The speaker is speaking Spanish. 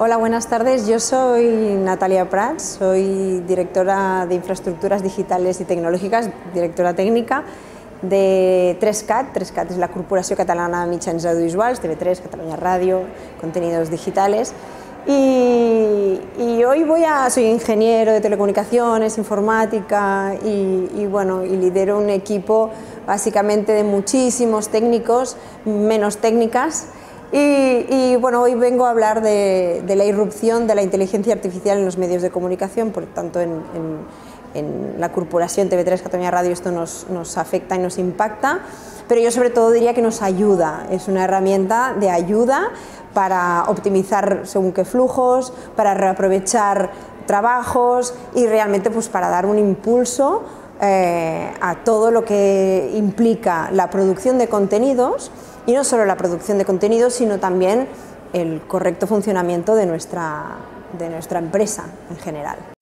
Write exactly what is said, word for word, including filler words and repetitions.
Hola, buenas tardes. Yo soy Natalia Prats, soy directora de Infraestructuras Digitales y Tecnològiques, directora técnica de tres cat. tres cat es la Corporació Catalana de Mitjans Audiovisuals, T V tres, Cataluña Radio, Contenidos Digitales. Y, y hoy voy a, soy ingeniero de telecomunicaciones, informática y, y, bueno, y lidero un equipo básicamente de muchísimos técnicos, menos técnicas. Y, y bueno, hoy vengo a hablar de, de la irrupción de la inteligencia artificial en los medios de comunicación, por tanto en, en, en la corporación T V tres, Cataluña Radio esto nos, nos afecta y nos impacta, pero yo sobre todo diría que nos ayuda, es una herramienta de ayuda para optimizar según qué flujos, para reaprovechar trabajos y realmente pues para dar un impulso eh, a todo lo que implica la producción de contenidos. Y no solo la producción de contenidos, sino también el correcto funcionamiento de nuestra, de nuestra empresa en general.